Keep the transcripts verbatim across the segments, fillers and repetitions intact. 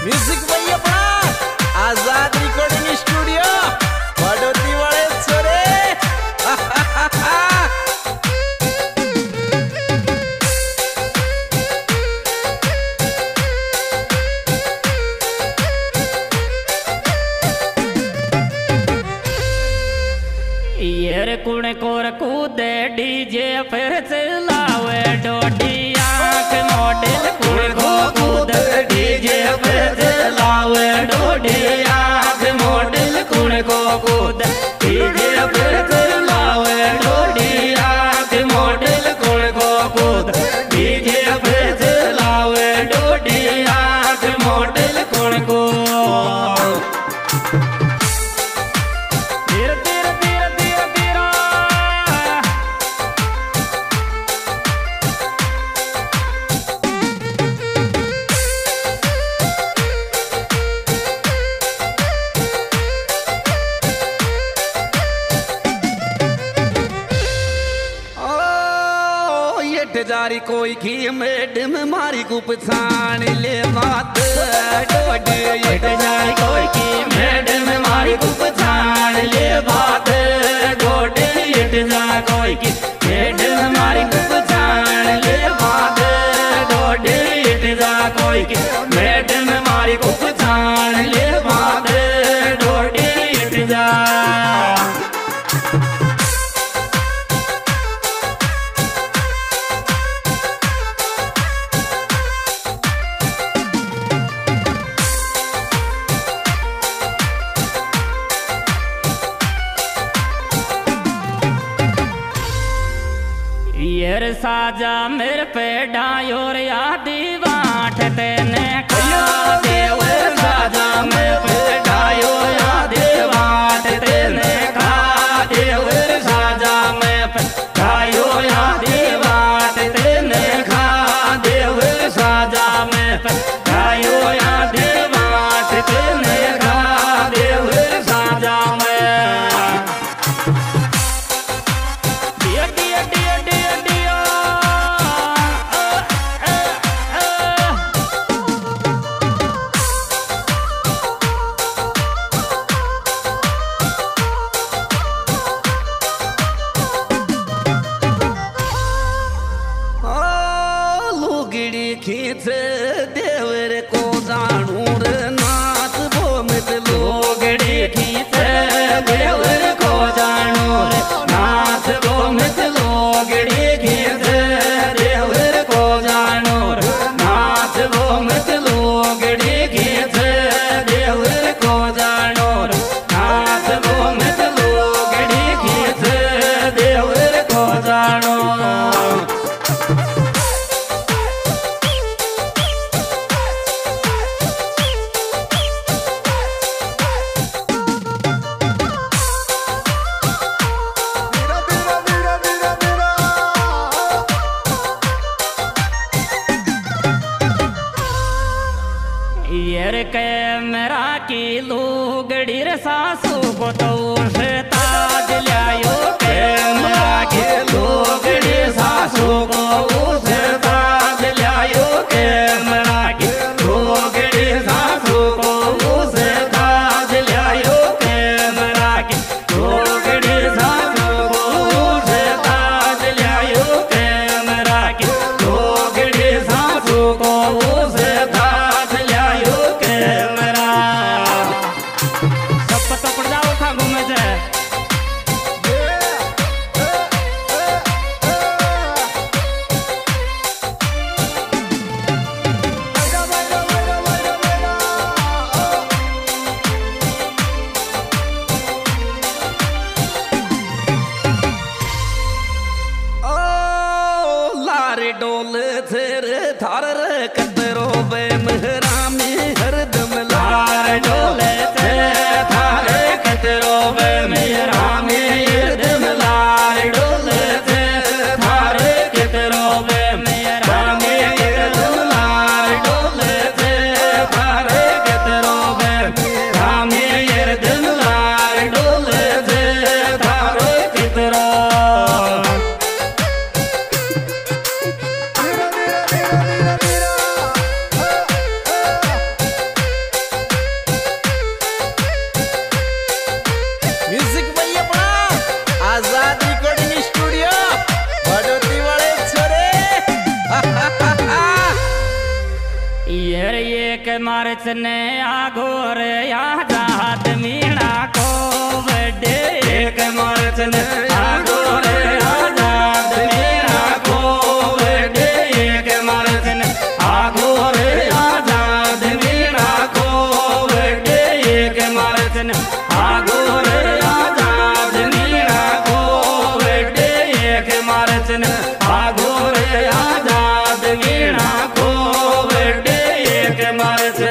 Music भाई अपना आजाद recording studio बड़ोती वाले छोरे। ये कुण कोर कूदे डीजे फिर चलावे डोडी आंख मॉडल कुण को कूदे डीजे फिर चलावे डोडी आंख मॉडल कुण को कूदे डीजे फिर चलावे डोडी आंख मॉडल कुण को कूदे डीजे फिर चलावे डोडी आंख मॉडल कुण को। जारी कोई की मैडम मारी को पछाण ले बात डोडे ये जारी कोई की मैडम मारी को पछाण ले बात डोडे ये जा कोई की मैडम मारी को पछाण ले बात डोडे ये जा कोई की मैडम मारी को पछाण ले बात डोडे ये जा। येर साजा मेरे पे डायोर यादी बाँट तेने खाया देव साजा मेरे पे डायोर यादी बाँट तेने खा देव साजा मेरे पे डायोर यादी बाँट तेने खा देव साजा मेरे पे डायोर यादी बाँट तेने खा देव साजा में। खींच देवर को जानू रे नाथ वो मित लोगड़ी खींच देवर को जानू रे नाथ वो मित लोगड़ी खींच देवर को जानू रे नाथ वो मित लोगड़ी खींच देवर को जानू रे नाथ वो मित लोगड़ी खींच देवर को जानू। येर कैमरा की लुगड़ी रे सासू को तो उसे ताज लायो कैमरा की लुगड़ी सासू को उसे ताज लायो कैमरा की लुगड़ी सासू को उसे ताज लायो कैमरा की लुगड़ी सासू को उसे ताज लायो कैमरा की लुगड़ी सासू को उसे यर एक मार्च ने आगोर आजाद मीणा को बर्थडे एक मार्च ने आगोर आजाद मीणा को बर्थडे एक मार्च ने आगोर आजाद मीणा को बर्थडे एक मार्च ने आगोर आजाद मीणा को बर्थडे एक मार्च ने आगोर आजाद मीणा को मार्च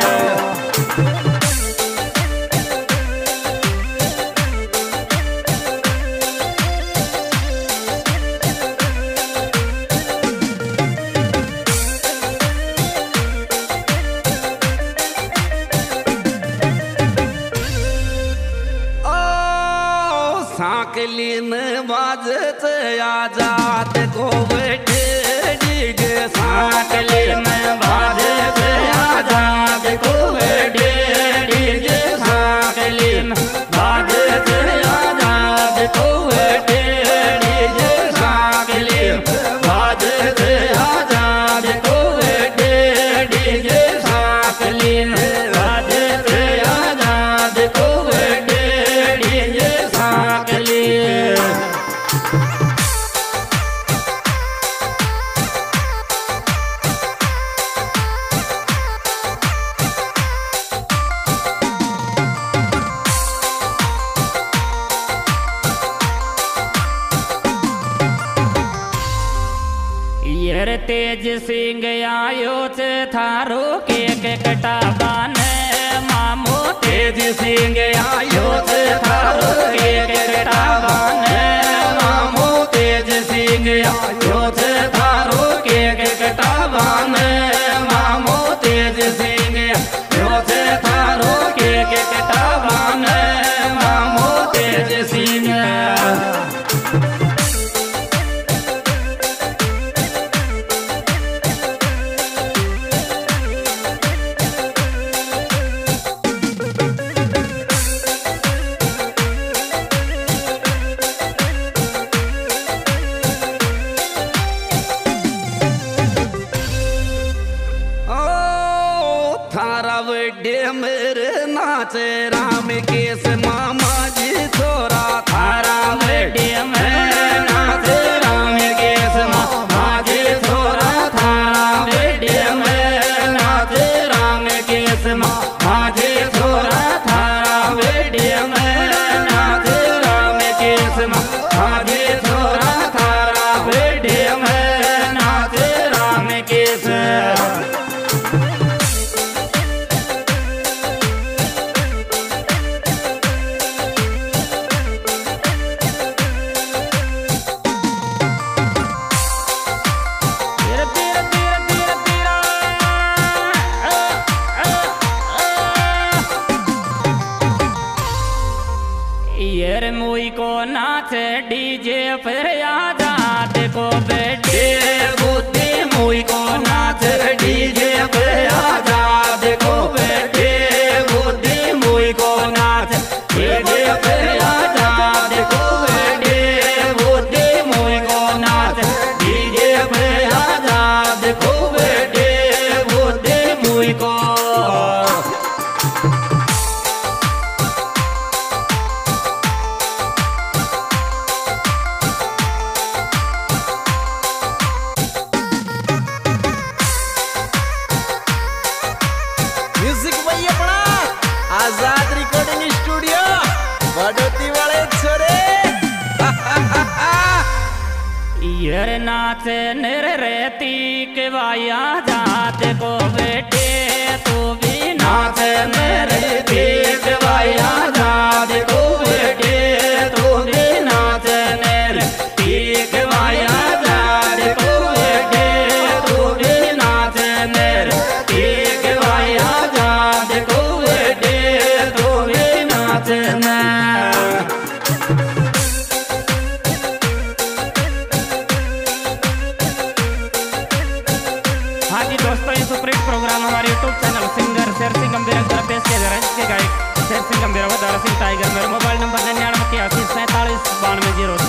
साकली में बाजत आजाद को बैठे डीजे साकली में बाजत आजाद को बैठे डीजे साकली में बाजत आजाद को बैठे डीजे साकली बाजत आजाद को बैठे डीजे साकली बाजत आजाद को बैठे डीजे साकली तेज सिंह आयो च थारो केक कटाबान मामो तेज सिंह आयो च थारो केक कटाबान मामो तेज सिंह आयो च थारो केक कटाबान मामो तेज सिंह आयो च थारो केक कटाबान मामो तेज सिंह मेरे नाच राम केस मामा जी छोरा थारा बर्थडे में नाच राम केस मामा जी छोरा थारा बर्थडे में नाच राम केस मामा जी छोरा थारा बर्थडे में नाच राम केस मामा जी छोरा थारा बर्थडे में नाच राम केस यर मुई को नाच डीजे पर आजाद को बैठे बुद्धि मुई को नाच डीजे पर आजाद को बैठे बुद्धि मुई को नाच डीजे पर आजाद को बैठे बुद्धि मुई को नाच डीजे पर आजाद को बैठे बुद्धि मुई को आजाद रिकॉर्डिंग स्टूडियो बड़ोती वाले छोरे यर नाच निर रहती के भाई आजाद को बेटे तू भी नाच निर रहती के भाई आजाद को बेटे तू भी नाच निर रहती के भाई आजाद को बेटे तू भी नाच निर रहती के भाई आजाद को हाँ जी दोस्तों, ये सुपरहिट प्रोग्राम हमारे YouTube channel singer Sher Singh गंभीर द्वारा पेश किया जा रहा है, जिसके गायक शेर सिंह गंभीर व Dara Singh Tiger. Mobile number नंबर निन्यानवे अस्सी सैंतालीस बानवे जीरो